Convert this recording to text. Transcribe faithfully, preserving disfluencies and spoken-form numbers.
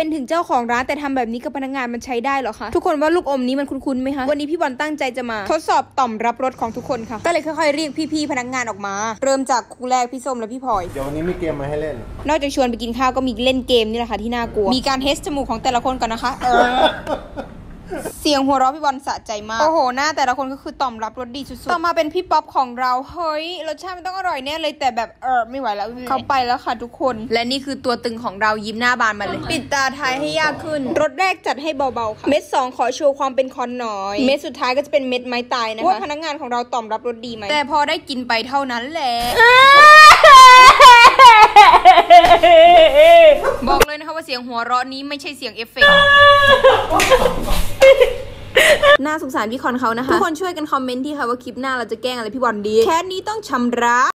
เป็นถึงเจ้าของร้านแต่ทำแบบนี้กับพนักงานมันใช้ได้หรอคะทุกคนว่าลูกอมนี้มันคุ้นๆไหมคะวันนี้พี่บอลตั้งใจจะมาทดสอบต่อมรับรสของทุกคนค่ะก็เลยค่อยๆเรียกพี่ๆพนักงานออกมาเริ่มจากคู่แรกพี่ส้มและพี่พลอยเดี๋ยววันนี้มีเกมมาให้เล่นนอกจากชวนไปกินข้าวก็มีเล่นเกมนี่แหละค่ะที่น่ากลัวมีการเทสจมูกของแต่ละคนก่อนนะคะเออเสียงหัวเราะพี่บอลสะใจมากโอ้โหหน้าแต่ละคนก็คือตอบรับรสดีสุดๆต่อมาเป็นพี่ป๊อปของเราเฮ้ยรสชาติมันต้องอร่อยแน่เลยแต่แบบเออไม่ไหวแล้วเข้าไปแล้วค่ะทุกคนและนี่คือตัวตึงของเรายิ้มหน้าบานมาเลยปิดตาทายให้ยากขึ้นรสแรกจัดให้เบาๆค่ะเม็ดสองขอโชว์ความเป็นคอนน้อยเม็ดสุดท้ายก็จะเป็นเม็ดไม้ตายนะคะว่าพนักงานของเราตอบรับรสดีไหมแต่พอได้กินไปเท่านั้นแหละบอกเลยนะคะว่าเสียงหัวเราะนี้ไม่ใช่เสียงเอฟเฟกต์น่าสงสารพี่คอนเขานะคะทุกคนช่วยกันคอมเมนต์ที่ค่ะว่าคลิปหน้าเราจะแกล้งอะไรพี่บอลดีแค่นี้ต้องชำระ